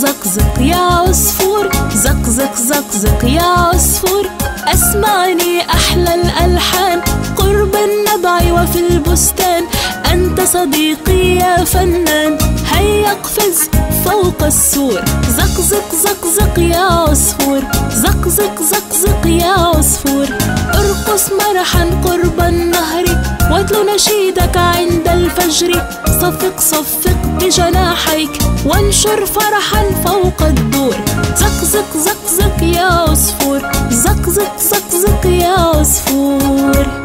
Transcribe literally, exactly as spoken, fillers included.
زقزق يا عصفور، زقزق زقزق يا عصفور. أسمعني أحلى الألحان قرب النبع وفي البستان، أنت صديقي يا فنان، هيا اقفز فوق السور. زقزق زقزق يا عصفور، زقزق زقزق يا عصفور. ارقص مرحا قرب النهر واتل نشيدك عند الفجر، صفق صفق بجناحيك وانشر فرحا فوق الدور. زقزق زقزق يا عصفور، زقزق زقزق يا عصفور.